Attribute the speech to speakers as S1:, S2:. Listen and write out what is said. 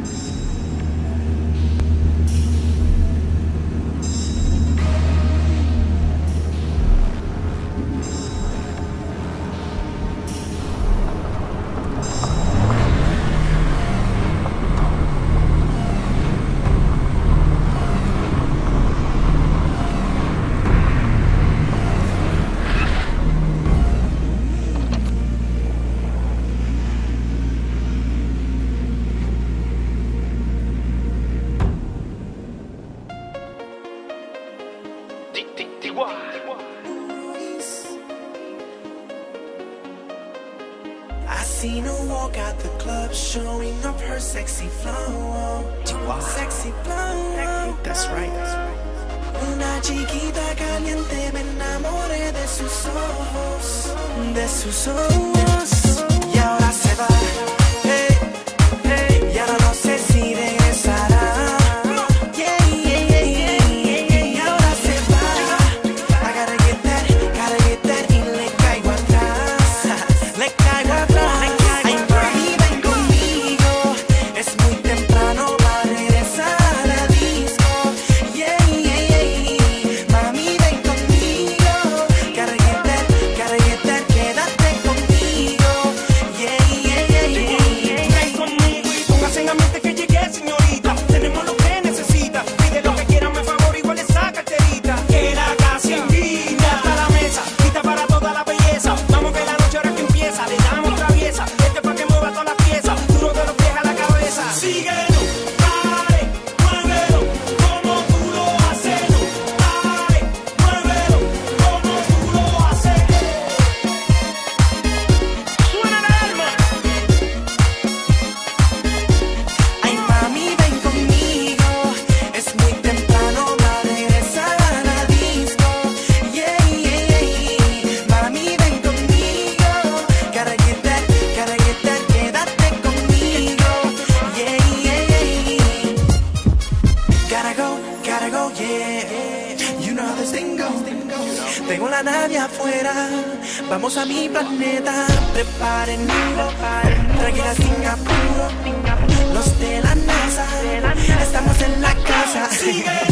S1: I seen her walk out the club, showing off her sexy flow. Sexy flow.
S2: That's right.
S1: Una chiquita caliente, me enamoré de sus ojos, de sus ojos. Y ahora se va, y ahora no sé si regresará. Y ahora se va. I gotta get that, y le caigo atrás, le caigo atrás. Ay, mami, ven conmigo, es muy temprano para regresar a la disco. Mami, ven conmigo, gotta get that, quédate conmigo.
S3: Ven conmigo y póngase en la mente que llegué, señorita. Tenemos lo que necesita. Pide lo que quiera, me favor, igual esa carterita. Que la casa invita hasta la mesa, lista para toda la belleza. Vamos que la noche ahora que empieza, le damos traviesa. Este pa' que mueva toda la pieza, duro de los pies a la cabeza. Síguelo, dale, muévelo, como tú lo haces. Dale, muévelo, como tú lo haces. Suena la alma.
S1: Ay, mami, ven conmigo, es muy temprano para regresar a la disco. Mami, ven conmigo, gotta get that, quédate conmigo. Gotta go, yeah. You know how this thing goes. Tengo la nave afuera, vamos a mi planeta. Preparen algo, tranquila sin apuro. Los de la NASA, estamos en la casa.
S3: Sigue.